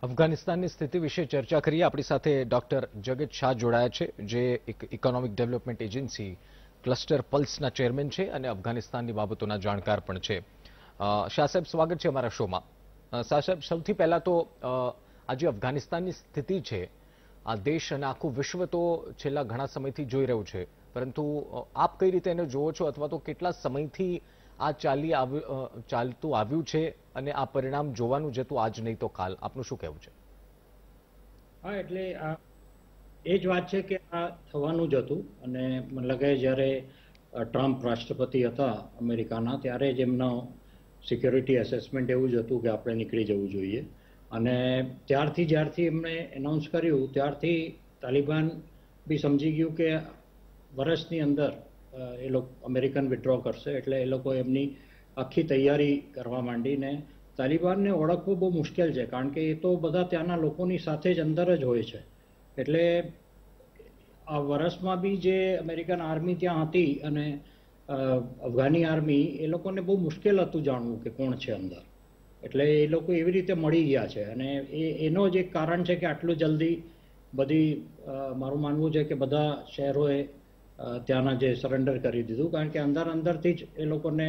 અફઘાનિસ્તાનની સ્થિતિ વિશે ચર્ચા કરીએ. આપણી સાથે ડોક્ટર જગત શાહ જોડાયા છે, જે ઇકોનોમિક ડેવલપમેન્ટ એજન્સી ક્લસ્ટર પલ્સના ચેરમેન છે અને અફઘાનિસ્તાનની બાબતોના જાણકાર પણ છે. શાહ સાહેબ, સ્વાગત છે અમારા શોમાં. શાહ સાહેબ, સૌથી પહેલા તો આજે અફઘાનિસ્તાનની સ્થિતિ છે, આ દેશ અને આખું વિશ્વ તો છેલ્લા ઘણા સમયથી જોઈ રહ્યું છે, પરંતુ આપ કઈ રીતે એને જોવો છો, અથવા તો કેટલા સમયથી આ ચાલતું આવ્યું છે અને આ પરિણામ જોવાનું જતું આજ નહીં તો કાલ? આપનું શું કહેવું છે? હા, એટલે એ જ વાત છે કે આ થવાનું જ હતું. અને મને લાગે જ્યારે ટ્રમ્પ રાષ્ટ્રપતિ હતા અમેરિકાના, ત્યારે જ એમનો સિક્યોરિટી એસેસમેન્ટ એવું જ હતું કે આપણે નીકળી જવું જોઈએ. અને જ્યારથી એમણે એનાઉન્સ કર્યું ત્યારથી તાલિબાન બી સમજી ગયું કે વર્ષની અંદર એ લોકો અમેરિકન વિડ્રો કરશે, એટલે એ લોકો એમની આખી તૈયારી કરવા માંડીને. તાલિબાનને ઓળખવું બહુ મુશ્કેલ છે, કારણ કે એ તો બધા ત્યાંના લોકોની સાથે જ અંદર જ હોય છે. એટલે આ વર્ષમાં બી જે અમેરિકન આર્મી ત્યાં હતી અને અફઘાની આર્મી, એ લોકોને બહુ મુશ્કેલ હતું જાણવું કે કોણ છે અંદર. એટલે એ લોકો એવી રીતે મળી ગયા છે. અને એનો જ એક કારણ છે કે આટલું જલ્દી બધી મારું માનવું છે કે બધા શહેરોએ ત્યાંના જે સરેન્ડર કરી દીધું, કારણ કે અંદરથી જ એ લોકોને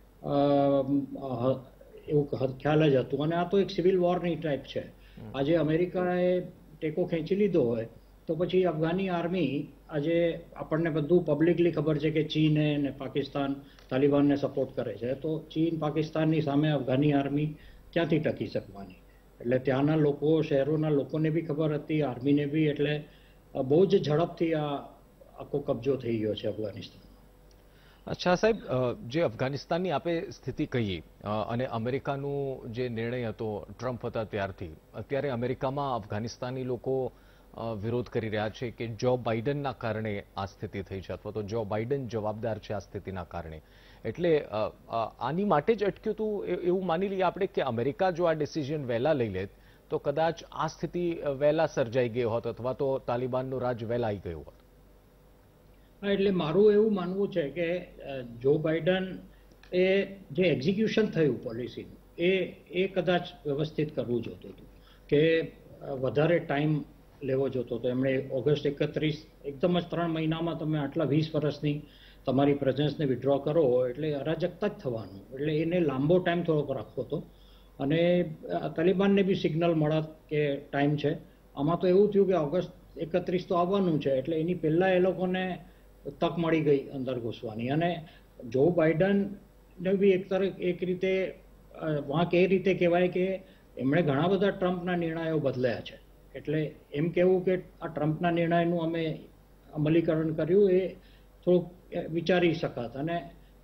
એવું ખ્યાલ જ હતું. અને આ તો એક સિવિલ વોરની ટાઈપ છે. આજે અમેરિકાએ ટેકો ખેંચી લીધો હોય તો પછી અફઘાની આર્મી, આજે આપણને બધું પબ્લિકલી ખબર છે કે ચીને અને પાકિસ્તાન તાલિબાનને સપોર્ટ કરે છે, તો ચીન પાકિસ્તાનની સામે અફઘાની આર્મી ક્યાંથી ટકી શકવાની? એટલે ત્યાંના લોકો, શહેરોના લોકોને બી ખબર હતી, આર્મીને બી. એટલે બહુ જ ઝડપથી આ આખો કબજો થઈ ગયો છે અફઘાનિસ્તાન. અચ્છા સાહેબ, જે અફઘાનિસ્તાનની આપે સ્થિતિ કહી અને અમેરિકાનું જે નિર્ણય હતો ટ્રમ્પ હતા ત્યારથી, અત્યારે અમેરિકામાં અફઘાનિસ્તાની લોકો વિરોધ કરી રહ્યા છે કે જો બાઇડનના કારણે આ સ્થિતિ થઈ છે, અથવા તો જો બાઇડન જવાબદાર છે આ સ્થિતિના કારણે. એટલે આની માટે જ અટક્યું હતું એવું માની લઈએ આપણે કે અમેરિકા જો આ ડિસિઝન વહેલા લઈ લે તો કદાચ આ સ્થિતિ વહેલા સર્જાઈ ગઈ હોત, અથવા તો તાલિબાનનું રાજ વહેલા આવી ગયું હોત. એટલે મારું એવું માનવું છે કે જો બાઇડન એ જે એક્ઝિક્યુશન થયું પોલિસીનું, એ કદાચ વ્યવસ્થિત કરવું જોતું હતું, કે વધારે ટાઈમ લેવો જોતો હતો. એમણે ઓગસ્ટ 31 એકદમ જ 3 મહિનામાં તમે આટલા 20 વર્ષની તમારી પ્રેઝન્સને વિડ્રો કરો એટલે અરાજકતા જ થવાનું. એટલે એને લાંબો ટાઈમ થોડોક રાખવો હતો. અને તાલિબાનને બી સિગ્નલ મળત કે ટાઈમ છે. આમાં તો એવું થયું કે ઓગસ્ટ 31 તો આવવાનું છે, એટલે એની પહેલાં એ લોકોને તક મળી ગઈ અંદર ઘૂસવાની. અને જો બાઇડનને બી એક રીતે વાંક એ રીતે કહેવાય કે એમણે ઘણા બધા ટ્રમ્પના નિર્ણયો બદલ્યા છે. એટલે એમ કહેવું કે આ ટ્રમ્પના નિર્ણયનું અમે અમલીકરણ કર્યું એ થોડુંક વિચારી શકાત. અને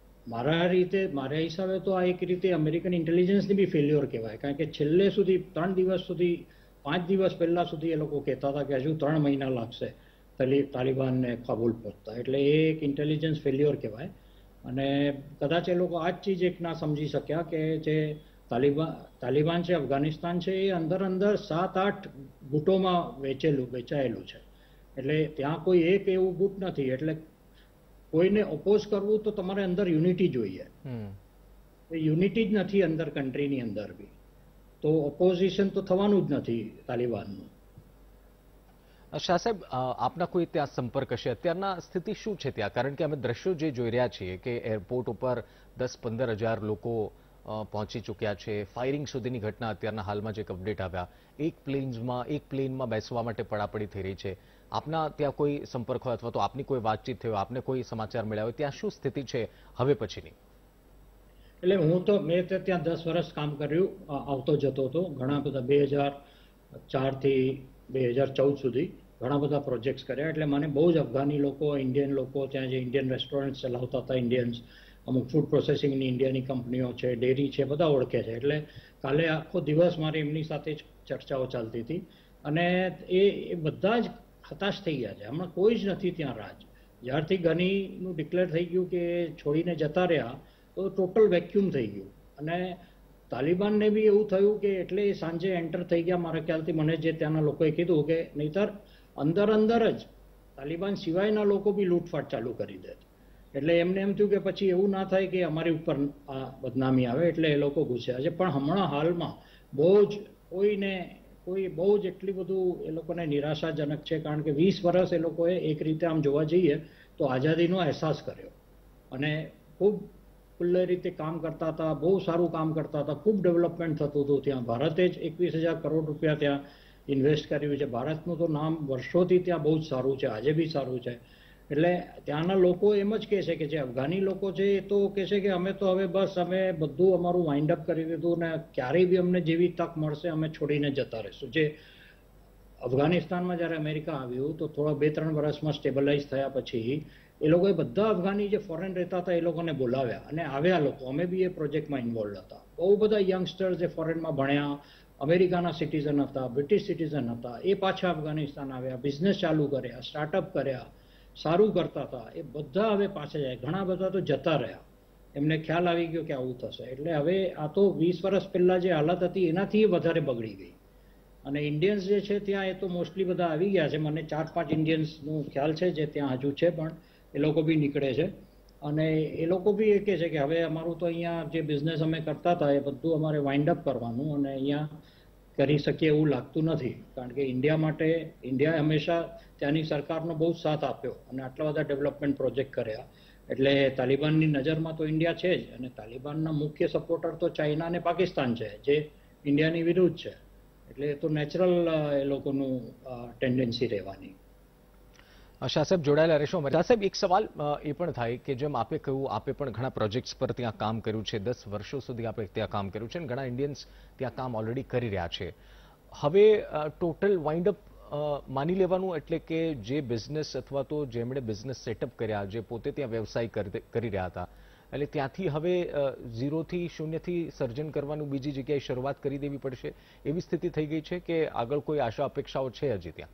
મારા હિસાબે તો આ એક રીતે અમેરિકન ઇન્ટેલિજન્સની બી ફેલ્યોર કહેવાય, કારણ કે છેલ્લે સુધી 3 દિવસ સુધી, 5 દિવસ પહેલા સુધી એ લોકો કહેતા હતા કે હજુ 3 મહિના લાગશે તાલિબાનને કાબુલ પહોંચતા. એટલે એ એક ઇન્ટેલિજન્સ ફેલ્યોર કહેવાય. અને કદાચ એ લોકો આ જ ચીજ એક ના સમજી શક્યા કે જે તાલિબાન છે, અફઘાનિસ્તાન છે, એ અંદર 7-8 ગુટોમાં વેચાયેલું છે. એટલે ત્યાં કોઈ એક એવું ગુટ નથી. એટલે કોઈને ઓપોઝ કરવું તો તમારે અંદર યુનિટી જોઈએ. યુનિટી જ નથી અંદર કન્ટ્રીની અંદર બી, તો ઓપોઝિશન તો થવાનું જ નથી તાલિબાનનું. શાહ સાહેબ, આપના કોઈ ત્યાં સંપર્ક હશે, અત્યારના સ્થિતિ શું છે ત્યાં? કારણ કે અમે દ્રશ્યો જે જોઈ રહ્યા છીએ કે એરપોર્ટ ઉપર 10-15 હજાર લોકો પહોંચી ચૂક્યા છે. ફાયરિંગ સુધીની ઘટના અત્યારના હાલમાં જે અપડેટ આવ્યા, એક પ્લેનમાં બેસવા માટે પડાપડી થઈ રહી છે. આપના ત્યાં કોઈ સંપર્ક હોય અથવા તો આપની કોઈ વાતચીત થઈ હોય, આપને કોઈ સમાચાર મળ્યા હોય, ત્યાં શું સ્થિતિ છે હવે પછીની? એટલે મેં ત્યાં 10 વર્ષ કામ કર્યું, આવતો જતો હતો. ઘણા બધા 2004 થી 2014 સુધી ઘણા બધા પ્રોજેક્ટ્સ કર્યા. એટલે મને બહુ જ અફઘાની લોકો, ઇન્ડિયન લોકો, ત્યાં જે ઇન્ડિયન રેસ્ટોરન્ટ ચલાવતા હતા ઇન્ડિયન્સ, અમુક ફૂડ પ્રોસેસિંગની ઇન્ડિયાની કંપનીઓ છે, ડેરી છે, બધા ઓળખે છે. એટલે કાલે આખો દિવસ મારી એમની સાથે જ ચર્ચાઓ ચાલતી હતી. અને એ બધા જ હતાશ થઈ ગયા છે. હમણાં કોઈ જ નથી ત્યાં રાજ. જ્યારથી ગનીનું ડિક્લેર થઈ ગયું કે છોડીને જતા રહ્યા, તો ટોટલ વેક્યુમ થઈ ગયું. અને તાલિબાનને બી એવું થયું કે એટલે એ સાંજે એન્ટર થઈ ગયા. મારા ખ્યાલથી મને જે ત્યાંના લોકોએ કીધું કે નહીતર અંદર જ તાલિબાન સિવાયના લોકો બી લૂંટફાટ ચાલુ કરી દે. એટલે એમને એમ થયું કે પછી એવું ના થાય કે અમારી ઉપર આ બદનામી આવે, એટલે એ લોકો ઘૂસ્યા છે. પણ હમણાં હાલમાં બહુ જ કોઈ બહુ જ એટલી બધું એ લોકોને નિરાશાજનક છે, કારણ કે 20 વર્ષ એ લોકોએ એક રીતે આમ જોવા જઈએ તો આઝાદીનો અહેસાસ કર્યો અને ખૂબ ખુલ્લી રીતે કામ કરતા હતા, બહુ સારું કામ કરતા હતા, ખૂબ ડેવલપમેન્ટ થતું હતું ત્યાં. ભારતે જ 21,000 કરોડ રૂપિયા ત્યાં ઇન્વેસ્ટ કર્યું છે. ભારતનું તો નામ વર્ષોથી ત્યાં બહુ જ સારું છે, આજે બી સારું છે. એટલે ત્યાંના લોકો એમ જ કહે છે કે જે અફઘાની લોકો છે એ તો કહે છે કે અમે તો હવે બસ અમે બધું અમારું વાઇન્ડ અપ કરી દીધું ને ક્યારેય બી અમને જેવી તક મળશે અમે છોડીને જતા રહીશું. જે અફઘાનિસ્તાનમાં જ્યારે અમેરિકા આવ્યું તો થોડા 2-3 વર્ષમાં સ્ટેબલાઇઝ થયા પછી એ લોકોએ બધા અફઘાની જે ફોરેન રહેતા હતા એ લોકોને બોલાવ્યા અને આવ્યા લોકો. અમે બી એ પ્રોજેક્ટમાં ઇન્વોલ્વ હતા. બહુ બધા યંગસ્ટર્સ જે ફોરેનમાં ભણ્યા, અમેરિકાના સિટીઝન હતા, બ્રિટિશ સિટીઝન હતા, એ પાછા અફઘાનિસ્તાન આવ્યા, બિઝનેસ ચાલુ કર્યા, સ્ટાર્ટઅપ કર્યા, સારું કરતા હતા. એ બધા હવે પાછા જાય. ઘણા બધા તો જતા રહ્યા. એમને ખ્યાલ આવી ગયો કે આવું થશે. એટલે હવે આ તો 20 વર્ષ પહેલા જે હાલત હતી એનાથી વધારે બગડી ગઈ. અને ઇન્ડિયન્સ જે છે ત્યાં એ તો મોસ્ટલી બધા આવી ગયા છે. મને 4-5 ઇન્ડિયન્સનું ખ્યાલ છે જે ત્યાં હજુ છે, પણ એ લોકો બી નીકળે છે. અને એ લોકો બી એ કહે છે કે હવે અમારું તો અહીંયા જે બિઝનેસ અમે કરતા હતા એ બધું અમારે વાઇન્ડ અપ કરવાનું અને અહીંયા કરી શકીએ એવું લાગતું નથી. કારણ કે ઇન્ડિયા માટે ઇન્ડિયાએ હંમેશા ત્યાંની સરકારનો બહુ સાથ આપ્યો અને આટલા બધા ડેવલપમેન્ટ પ્રોજેક્ટ કર્યા. એટલે તાલિબાનની નજરમાં તો ઇન્ડિયા છે જ, અને તાલિબાનના મુખ્ય સપોર્ટર તો ચાઇના અને પાકિસ્તાન છે જે ઇન્ડિયાની વિરુદ્ધ છે. એટલે એ તો નેચરલ એ લોકોનું ટેન્ડન્સી રહેવાની. શાહ સાહેબ જોડાયેલા રહેશો. શાહ સાહેબ, એક સવાલ એ પણ થાય કે જેમ આપે કહ્યું, આપે પણ ઘણા પ્રોજેક્ટ્સ પર ત્યાં કામ કર્યું છે, 10 વર્ષો સુધી આપે ત્યાં કામ કર્યું છે અને ઘણા ઇન્ડિયન્સ ત્યાં કામ ઓલરેડી કરી રહ્યા છે. હવે ટોટલ વાઇન્ડ અપ માની લેવાનું, એટલે કે જે બિઝનેસ અથવા તો જેમણે બિઝનેસ સેટઅપ કર્યા, જે પોતે ત્યાં વ્યવસાય કરી રહ્યા હતા, એટલે ત્યાંથી હવે 0થી 0થી સર્જન કરવાનું બીજી જગ્યાએ શરૂઆત કરી દેવી પડશે એવી સ્થિતિ થઈ ગઈ છે કે આગળ કોઈ આશા અપેક્ષાઓ છે હજી ત્યાં?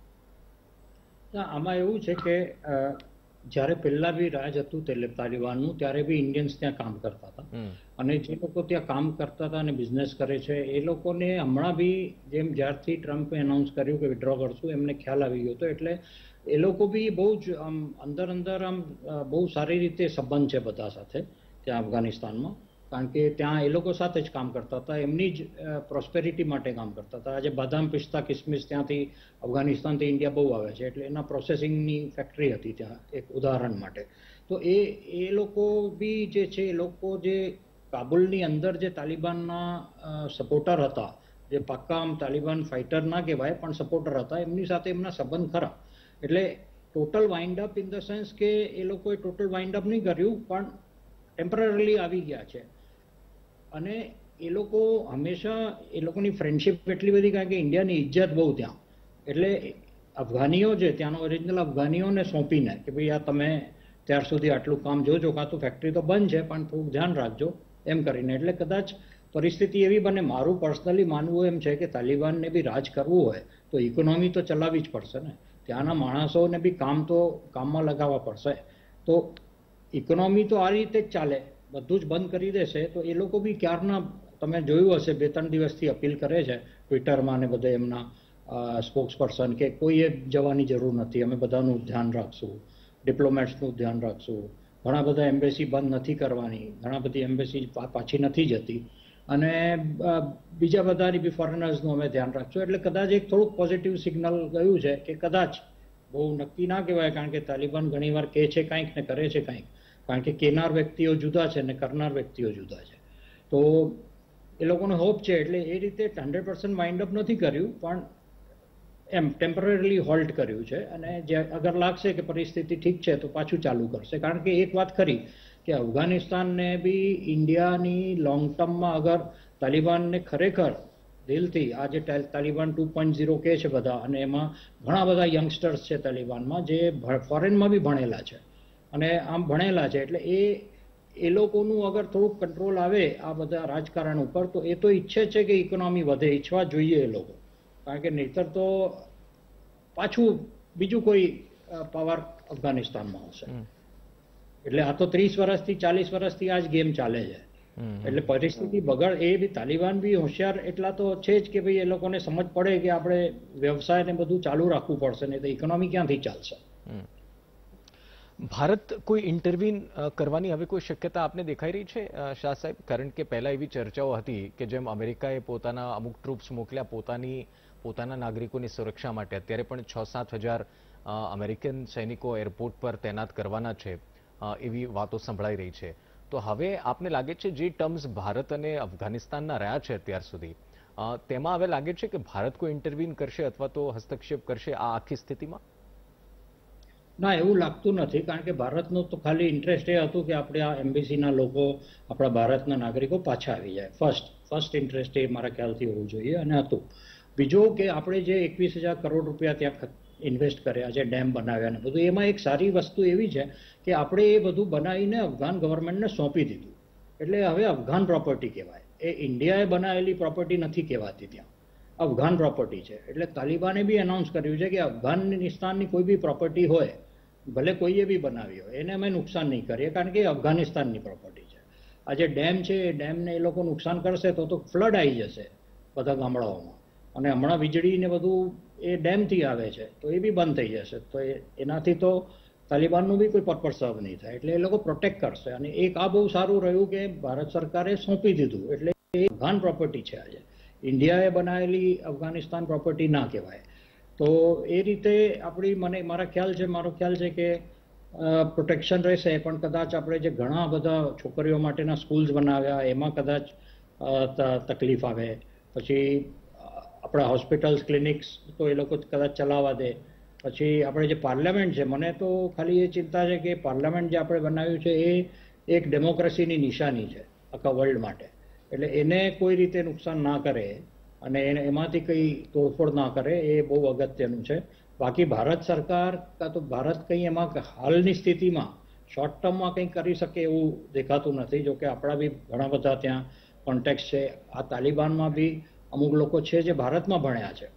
આમાં એવું છે કે જ્યારે પહેલા બી રાજ હતું તાલિબાનનું ત્યારે બી ઇન્ડિયન્સ ત્યાં કામ કરતા હતા. અને જે લોકો ત્યાં કામ કરતા હતા અને બિઝનેસ કરે છે એ લોકોને હમણાં બી જેમ જ્યારથી ટ્રમ્પે એનાઉન્સ કર્યું કે વિડ્રો કરશું એમને ખ્યાલ આવી ગયો હતો. એટલે એ લોકો બી બહુ જ આમ અંદર આમ બહુ સારી રીતે સંબંધ છે બધા સાથે ત્યાં અફઘાનિસ્તાનમાં. કારણ કે ત્યાં એ લોકો સાથે જ કામ કરતા હતા, એમની જ પ્રોસ્પેરિટી માટે કામ કરતા હતા. આજે બદામ, પિસ્તા, કિસમિસ ત્યાંથી અફઘાનિસ્તાનથી ઇન્ડિયા બહુ આવે છે. એટલે એના પ્રોસેસિંગની ફેક્ટરી હતી ત્યાં, એક ઉદાહરણ માટે. તો એ લોકો બી જે છે એ લોકો જે કાબુલની અંદર જે તાલિબાનના સપોર્ટર હતા, જે પાક્કા આમ તાલિબાન ફાઇટર ના કહેવાય પણ સપોર્ટર હતા, એમની સાથે એમના સંબંધ ખરા. એટલે total wind up in the sense કે એ લોકોએ ટોટલ વાઇન્ડ અપ નહીં કર્યું પણ ટેમ્પરરીલી આવી ગયા છે. અને એ લોકો હંમેશા એ લોકોની ફ્રેન્ડશિપ એટલી બધી, કારણ કે ઇન્ડિયાની ઇજ્જત બહુ ત્યાં. એટલે અફઘાનીઓ છે ત્યાંનો ઓરિજિનલ અફઘાનીઓને સોંપીને કે ભાઈ આ તમે ત્યાર સુધી આટલું કામ જોજો, કાં તો ફેક્ટરી તો બંધ છે પણ થોડુંક ધ્યાન રાખજો એમ કરીને. એટલે કદાચ પરિસ્થિતિ એવી બને, મારું પર્સનલી માનવું એમ છે કે તાલિબાનને બી રાજ કરવું હોય તો ઇકોનોમી તો ચલાવવી જ પડશે ને. ત્યાંના માણસોને બી કામમાં લગાવવા પડશે. તો ઇકોનોમી તો આ રીતે જ ચાલે, બધું જ બંધ કરી દેશે તો એ લોકો બી ક્યારના, તમે જોયું હશે 2-3 દિવસથી અપીલ કરે છે ટ્વિટરમાં ને બધે એમના સ્પોક્સ પર્સન કે કોઈએ જવાની જરૂર નથી, અમે બધાનું ધ્યાન રાખશું, ડિપ્લોમેટ્સનું ધ્યાન રાખશું, ઘણા બધા એમ્બેસી બંધ નથી કરવાની, ઘણા બધી એમ્બેસી પાછી નથી જતી, અને બીજા બધાની બી ફોરેનર્સનું અમે ધ્યાન રાખશું. એટલે કદાચ એક થોડુંક પોઝિટિવ સિગ્નલ ગયું છે કે કદાચ, બહુ નક્કી ના કહેવાય કારણ કે તાલિબાન ઘણીવાર કહે છે કંઈક ને કરે છે કંઈક, કારણ કે કહેનાર વ્યક્તિઓ જુદા છે ને કરનાર વ્યક્તિઓ જુદા છે. તો એ લોકોને હોપ છે. એટલે એ રીતે 100% વાઇન્ડ અપ નથી કર્યું પણ એમ ટેમ્પરરીલી હોલ્ટ કર્યું છે. અને જે અગર લાગશે કે પરિસ્થિતિ ઠીક છે તો પાછું ચાલુ કરશે. કારણ કે એક વાત ખરી કે અફઘાનિસ્તાનને બી ઇન્ડિયાની લોંગ ટર્મમાં અગર તાલિબાનને ખરેખર દિલથી, આ જે તાલિબાન 2.0 કહે છે બધા, અને એમાં ઘણા બધા યંગસ્ટર્સ છે તાલિબાનમાં જે ફોરેનમાં બી ભણેલા છે અને આમ ભણેલા છે. એટલે એ લોકોનું અગર થોડુંક કંટ્રોલ આવે આ બધા રાજકારણ ઉપર તો એ તો ઈચ્છે છે કે ઇકોનોમી વધે, ઈચ્છવા જોઈએ એ લોકો. કારણ કે નહીતર તો પાછું બીજું કોઈ પાવર અફઘાનિસ્તાનમાં આવશે. એટલે આ તો 30 વર્ષથી 40 વર્ષથી આ જ ગેમ ચાલે છે. એટલે પરિસ્થિતિ બગડ, એ બી તાલિબાન બી હોશિયાર એટલા તો છે જ કે ભાઈ એ લોકોને સમજ પડે કે આપણે વ્યવસાય ને બધું ચાલુ રાખવું પડશે, નહીં તો ઇકોનોમી ક્યાંથી ચાલશે. ભારત કોઈ ઇન્ટરવીન કરવાની હવે કોઈ શક્યતા આપને દેખાઈ રહી છે શાહ સાહેબ? કારણ કે પહેલા એવી ચર્ચાઓ હતી કે જેમ અમેરિકાએ પોતાના અમુક ટ્રુપ્સ મોકલ્યા પોતાના નાગરિકોની સુરક્ષા માટે, અત્યારે પણ 6-7 હજાર અમેરિકન સૈનિકો એરપોર્ટ પર તૈનાત કરવાના છે, એવી વાતો સંભળાઈ રહી છે. તો હવે આપને લાગે છે જે ટર્મ્સ ભારત અને અફઘાનિસ્તાનના રહ્યા છે અત્યાર સુધી, તેમાં હવે લાગે છે કે ભારત કોઈ ઇન્ટરવીન કરશે અથવા તો હસ્તક્ષેપ કરશે આ આખી સ્થિતિમાં? ના, એવું લાગતું નથી, કારણ કે ભારતનો તો ખાલી ઇન્ટરેસ્ટ એ હતું કે આપણે આ એમ્બેસીના લોકો, આપણા ભારતના નાગરિકો પાછા આવી જાય. ફર્સ્ટ ઇન્ટરેસ્ટ એ મારા ખ્યાલથી હોવું જોઈએ અને હતું. બીજું કે આપણે જે 21,000 કરોડ રૂપિયા ત્યાં ઇન્વેસ્ટ કર્યા છે, ડેમ બનાવ્યા ને બધું, એમાં એક સારી વસ્તુ એવી છે કે આપણે એ બધું બનાવીને અફઘાન ગવર્મેન્ટને સોંપી દીધું. એટલે હવે અફઘાન પ્રોપર્ટી કહેવાય. એ ઇન્ડિયાએ બનાવેલી પ્રોપર્ટી નથી કહેવાતી, ત્યાં અફઘાન પ્રોપર્ટી છે. એટલે તાલિબાને બી એનાઉન્સ કર્યું છે કે અફઘાનિસ્તાનની કોઈ બી પ્રોપર્ટી હોય, ભલે કોઈએ બી બનાવી હોય, એને અમે નુકસાન નહીં કરીએ, કારણ કે એ અફઘાનિસ્તાનની પ્રોપર્ટી છે. આ જે ડેમ છે એ ડેમને એ લોકો નુકસાન કરશે તો ફ્લડ આવી જશે બધા ગામડાઓમાં, અને હમણાં વીજળી ને બધું એ ડેમથી આવે છે, તો એ બી બંધ થઈ જશે. તો એનાથી તો તાલિબાનનું બી કોઈ પર્પઝ સર્વ નહીં થાય. એટલે એ લોકો પ્રોટેક્ટ કરશે. અને એક આ બહુ સારું રહ્યું કે ભારત સરકારે સોંપી દીધું. એટલે એ અફઘાન પ્રોપર્ટી છે. આજે ઇન્ડિયાએ બનાવેલી અફઘાનિસ્તાન પ્રોપર્ટી ના કહેવાય. તો એ રીતે મારો ખ્યાલ છે કે પ્રોટેક્શન રહેશે. પણ કદાચ આપણે જે ઘણા બધા છોકરીઓ માટેના સ્કૂલ્સ બનાવ્યા, એમાં કદાચ તકલીફ આવે. પછી આપણા હોસ્પિટલ્સ, ક્લિનિક્સ તો એ લોકો કદાચ ચલાવવા દે. પછી આપણે જે પાર્લામેન્ટ છે, મને તો ખાલી એ ચિંતા છે કે પાર્લામેન્ટ જે આપણે બનાવ્યું છે એ એક ડેમોક્રેસીની નિશાની છે આખા વર્લ્ડ માટે. એટલે એને કોઈ રીતે નુકસાન ના કરે અને એમાંથી કંઈ તોડફોડ ના કરે, એ બહુ અગત્યનું છે. બાકી ભારત સરકાર કાં તો ભારત કંઈ એમાં હાલની સ્થિતિમાં શોર્ટ ટર્મમાં કંઈ કરી શકે એવું દેખાતું નથી. જો કે આપણા બી ઘણા બધા ત્યાં કોન્ટેક્ટ છે. આ તાલિબાનમાં બી અમુક લોકો છે જે ભારતમાં ભણ્યા છે.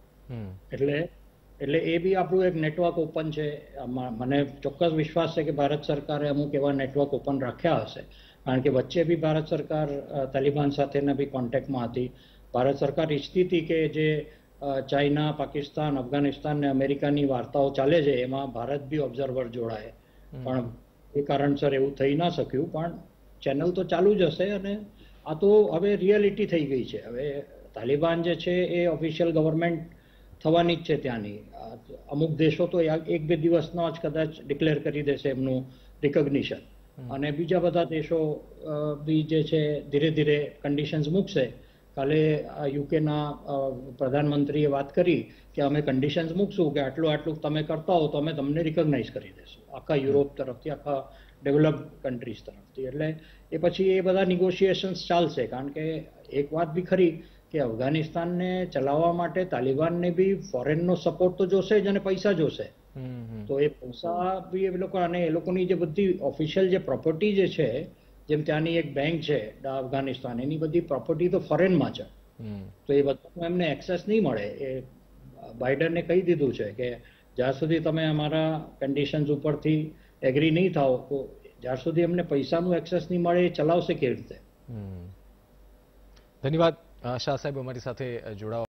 એટલે એ બી આપણું એક નેટવર્ક ઓપન છે. મને ચોક્કસ વિશ્વાસ છે કે ભારત સરકારે અમુક એવા નેટવર્ક ઓપન રાખ્યા હશે, કારણ કે વચ્ચે બી ભારત સરકાર તાલિબાન સાથેના બી કોન્ટેક્ટમાં હતી. ભારત સરકાર ઈચ્છતી હતી કે જે ચાઇના, પાકિસ્તાન, અફઘાનિસ્તાન ને અમેરિકાની વાર્તાઓ ચાલે છે એમાં ભારત બી ઓબ્ઝર્વર જોડાય, પણ એ કારણસર એવું થઈ ના શક્યું. પણ ચેનલ તો ચાલુ જ હશે. અને આ તો હવે રિયાલિટી થઈ ગઈ છે. હવે તાલિબાન જે છે એ ઓફિશિયલ ગવર્મેન્ટ થવાની જ છે ત્યાંની. અમુક દેશો તો 1-2 દિવસનો જ કદાચ ડિક્લેર કરી દેશે એમનું રિકોગ્નિશન, અને બીજા બધા દેશો બી જે છે ધીરે ધીરે કન્ડિશન્સ મૂકશે. કાલે યુકેના પ્રધાનમંત્રીએ વાત કરી કે અમે કન્ડિશન્સ મૂકશું કે આટલું તમે કરતા હો તો અમે તમને રિકોગ્નાઇઝ કરી દેશું, આખા યુરોપ તરફથી, આખા ડેવલપ્ડ કન્ટ્રીઝ તરફથી. એટલે એ પછી એ બધા નિગોશિએશન્સ ચાલશે. કારણ કે એક વાત બી ખરી કે અફઘાનિસ્તાનને ચલાવવા માટે તાલિબાનને બી ફોરેનનો સપોર્ટ તો જોશે જ, અને પૈસા જોશે. તો એ પૈસા બી એ લોકો, અને એ લોકોની જે બધી ઓફિશિયલ જે પ્રોપર્ટી જે છે, જેમ ત્યાંની એક બેંક છે અફઘાનિસ્તાન, એની બધી પ્રોપર્ટી તો ફોરેનમાં છે. તો એ બધું એમને એક્સેસ નહીં મળે. એ બાઇડને કહી દીધું છે કે જ્યાં સુધી તમે અમારા કન્ડિશન્સ ઉપરથી એગ્રી નહીં થાઓ, તો જ્યાં સુધી એમને પૈસાનું એક્સેસ નહીં મળે એ ચલાવશે કેવી રીતે. ધન્યવાદ શાહ સાહેબ, અમારી સાથે જોડાવા.